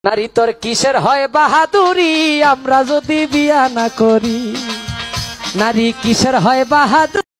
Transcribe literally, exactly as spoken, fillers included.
নারী তোর কিসের হয় বাহাদুরি আমরা যদি বিয়া না করি নারী কিসের হয় বাহাদুরি